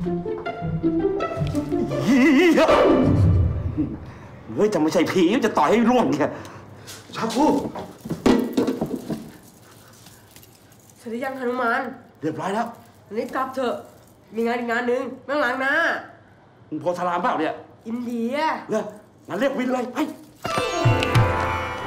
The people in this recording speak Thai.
เฮ้ยจะไม่ใช่ผีจะต่อยให้ร่วงเนี่ยชาคูเสร็จหรือยังหนุมานเรียบร้อยแล้วรีบกลับเถอะมีงานอีกงานหนึ่งเมื่อหลังนะมึงโพธารามเปล่าเนี่ยอินเดียเนี่ยงั้นเรียกวินเลยไป